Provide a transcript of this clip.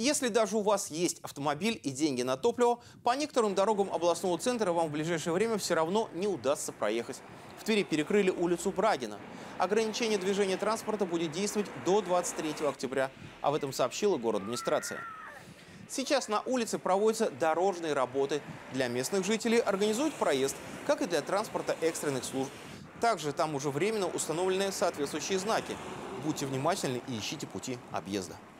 Если даже у вас есть автомобиль и деньги на топливо, по некоторым дорогам областного центра вам в ближайшее время все равно не удастся проехать. В Твери перекрыли улицу Брагина. Ограничение движения транспорта будет действовать до 23 октября. Об этом сообщила город-администрация. Сейчас на улице проводятся дорожные работы. Для местных жителей организуют проезд, как и для транспорта экстренных служб. Также там уже временно установлены соответствующие знаки. Будьте внимательны и ищите пути объезда.